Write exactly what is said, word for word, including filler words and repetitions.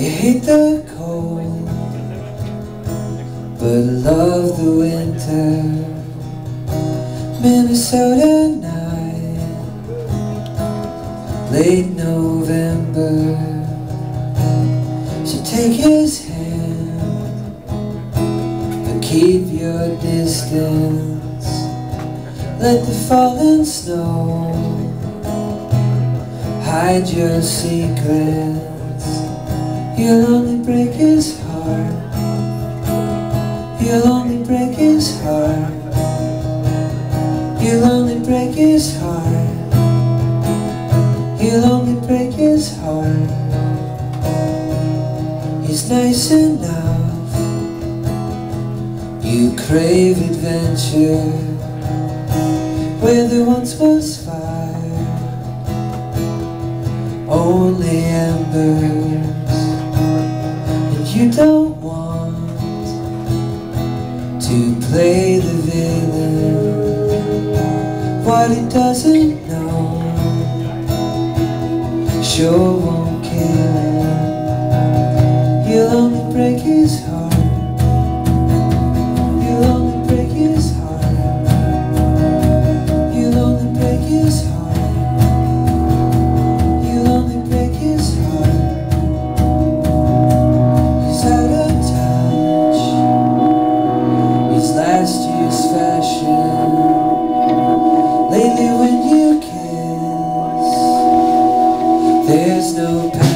You hate the cold, but love the winter. Minnesota night, late November. So take his hand, but keep your distance. Let the falling snow hide your secrets. You'll only break his heart. You'll only break his heart. You'll only break his heart. You'll only break his heart. He's nice enough. You crave adventure where there once was fire, only embers. And you don't want to play the villain. What he doesn't know sure won't kill him. You'll only break his heart. You'll only break his heart. You'll only break his heart. You'll only break his heart. He's out of touch. He's last year's fashion. Lately when you kiss, there's no passion.